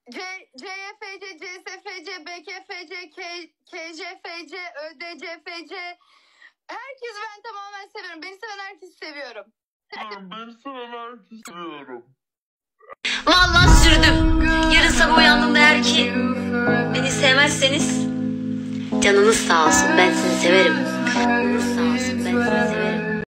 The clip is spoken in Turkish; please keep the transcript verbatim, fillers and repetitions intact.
C, CYFC, CSFC, BKFC, K, KCFC, ÖDCFC. Herkes ben tamamen seviyorum. Beni seven herkesi seviyorum. Beni seven herkesi seviyorum. Vallahi sürdüm. Yarın sabah uyandığımda eğer ki beni sevmezseniz canınız sağ olsun, ben sizi severim. Canınız sağ olsun, ben sizi severim.